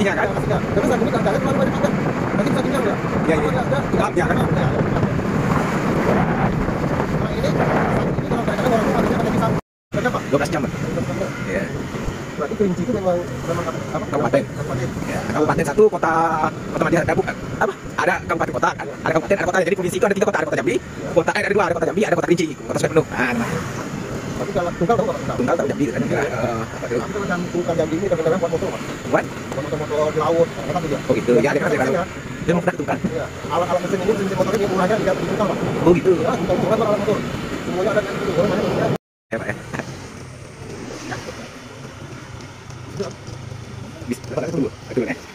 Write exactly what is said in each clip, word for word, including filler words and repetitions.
lokasinya kan. Tapi saat ini keadaannya cuma banyak ada. Nanti bisa tinggal nggak? Ya, ya. Ada, Gelap ya kan. Nah ini, ini kalau kadang-kadang orang tua harusnya ada bisa berapa? dua belas jam. Iya. Berarti Kerinci itu memang memang apa? Kabupaten. Kabupaten. Ya, kabupaten satu, kota kota Madya, ada bukan apa? Ada kabupaten kota, ada kabupaten, ada kota. Jadi provinsi itu ada tiga kota, ada kota Jambi, kota eh, ada dua, ada kota Jambi, ada kota Kerinci, kota Sungai Penuh. Nah, namanya. Tapi kalau tunggal tahu nggak? Tunggal tahu Jambi kan. Eh, apa itu? Tapi kalau tunggal Jambi ini kadang-kadang buat motor, Pak. Buat? Buat motor-motor di laut, apa tuh dia? Oh gitu. Ya, ada kan ada. Dia mau pernah tunggal. Iya. Alat-alat mesin ini, mesin motor ini murahnya tidak di tunggal, Pak. Oh gitu. Ya, tunggal-tunggal alat motor. Semuanya ada di tunggal, mana ya? Ya, Pak. Bisa, berapa tunggu? Aduh, eh.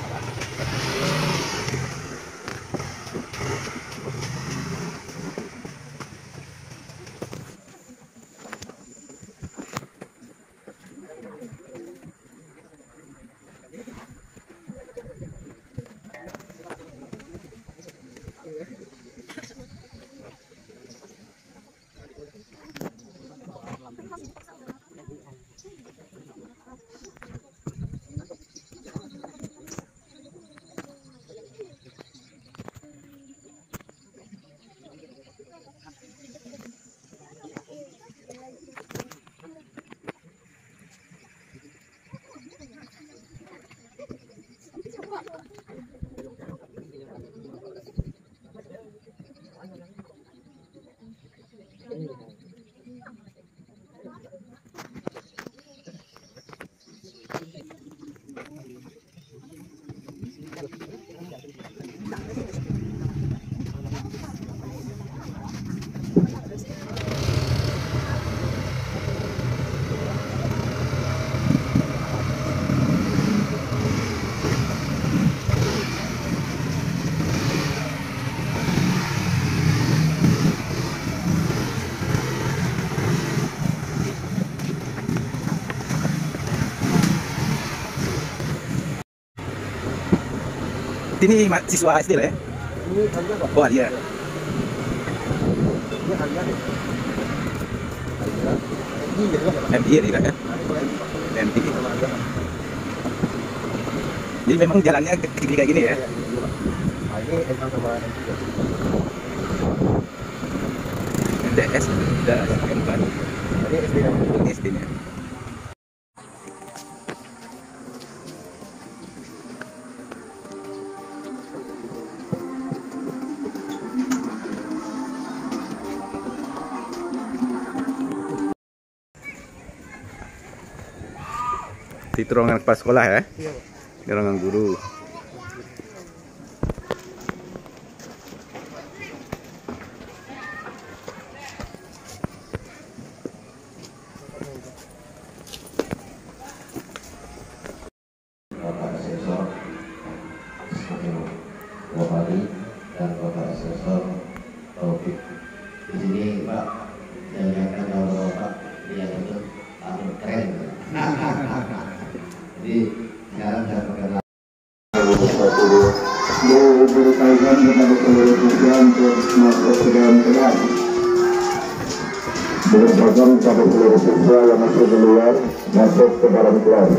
Ini siswa S D lah ya? Ini Alia, Pak. Oh, Alia. Ini Alia deh. Alia. M I ya, Pak. M I ya, tidak ya? M I. Jadi memang jalannya kiri kayak gini ya? Nah, ini M A sama M I. M D S dan M empat. Ini S D-nya. Ini S D-nya. Itu ruangan kepala sekolah ya? Iya, Pak. Ini ruangan guru. Bapak Asesor Wahari dan Bapak Asesor Taufik. Di sini Pak, yang lihatkan kalau Bapak lihat itu amat keren. Jadi sekarang saya perkenalkan berkaitan dengan seluruh tujuan termasuk program kelas berkaitan pada seluruh siswa yang masuk di luar masuk ke dalam kelas.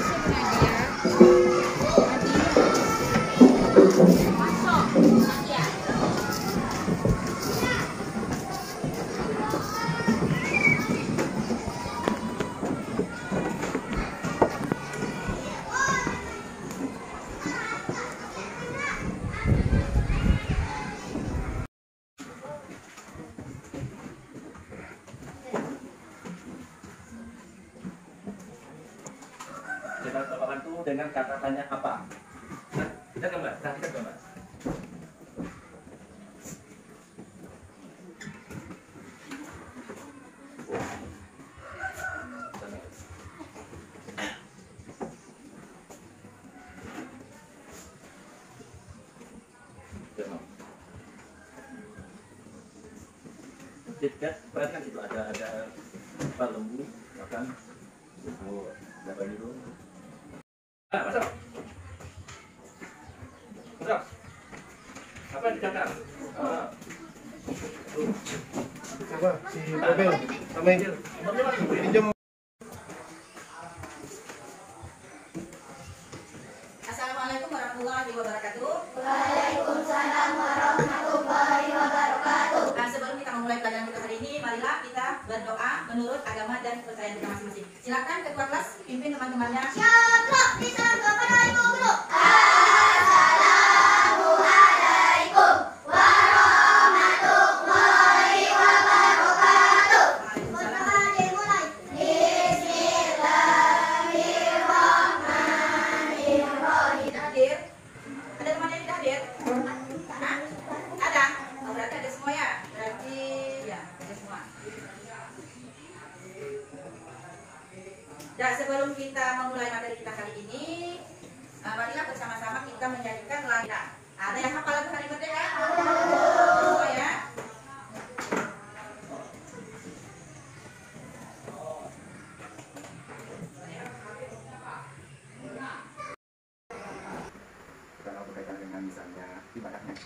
Kita coba bantu dengan kata tanya apa? Nah, kita gambar, nah kita gambar. Kita perhatikan itu ada ada apa lembu, makan, oh, dapat itu. Ah, masuk. Masuk. Apa yang dicakar? Ah. Coba si Bebel sama Angel. Pinjam. marilah kita berdoa menurut agama dan kepercayaan kita masing-masing. Silakan ketua kelas pimpin teman-temannya. Shalom, bisa kepada ibu guru. Assalamualaikum warahmatullahi wabarakatuh. Pertama dimulai. Bismillahirrahmanirrahim. Hadir? Ada temannya yang hadir? Hah? Ada? Oh, berarti ada semua ya? Berarti ya ada semua. Dan sebelum kita memulai materi kita kali ini, uh, marilah bersama-sama kita menyanyikan lagu. Ada yang hafal lagu Hari Merdeka? Semua ya? Kalau berkaitan dengan misalnya ibadahnya.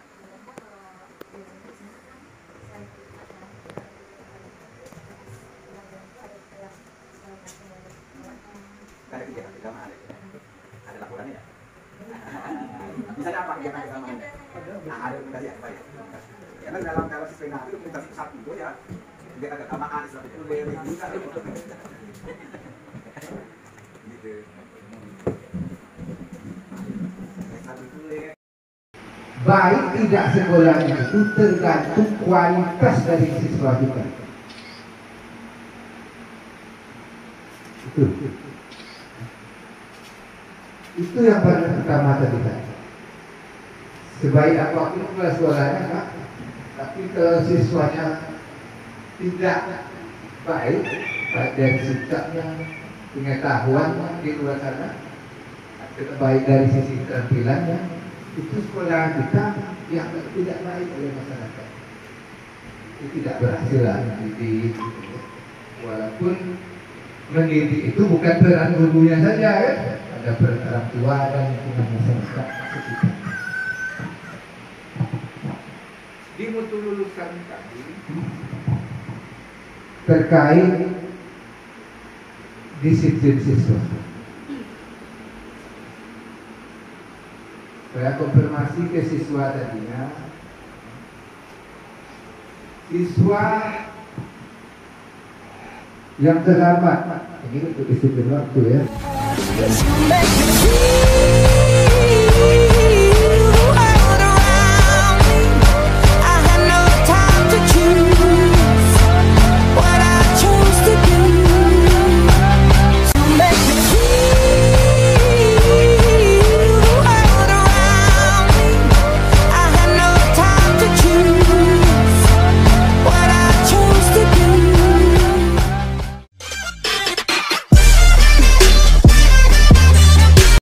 Ada kegiatan keagamaan, ada laporannya ya. Misalnya apa kegiatan keagamaan? Nah, ada komunikasi apa ya? Karena dalam dalam seminar itu komunikasi satu itu ya kegiatan keagamaan, Islam itu lebih juga gitu. Baik tidak sekolahnya itu tergantung kualitas dari siswa kita. Itu, itu yang paling pertama tadi kan. Sebaik apapun kelas sekolahnya, Pak, tapi kalau siswanya tidak baik, baik dari sikapnya, pengetahuannya di luar sana, baik dari sisi keterampilannya, itu sekolah kita yang tidak baik oleh masyarakat. Itu tidak berhasil lah mendidik. Walaupun mendidik itu bukan peran gurunya saja ya, ada peran orang tua dan lingkungan masyarakat sekitar. Di mutu lulusan kami terkait disiplin siswa. Saya konfirmasi ke siswa tadinya, siswa yang terhormat, ini untuk disiplin waktu ya.